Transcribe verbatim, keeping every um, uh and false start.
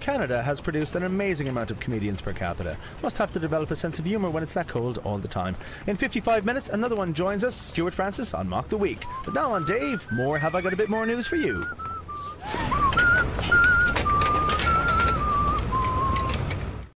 Canada has produced an amazing amount of comedians per capita. Must have to develop a sense of humour when it's that cold all the time. In fifty-five minutes, another one joins us, Stuart Francis on Mock the Week. But now on Dave, more Have I Got a Bit More News for You.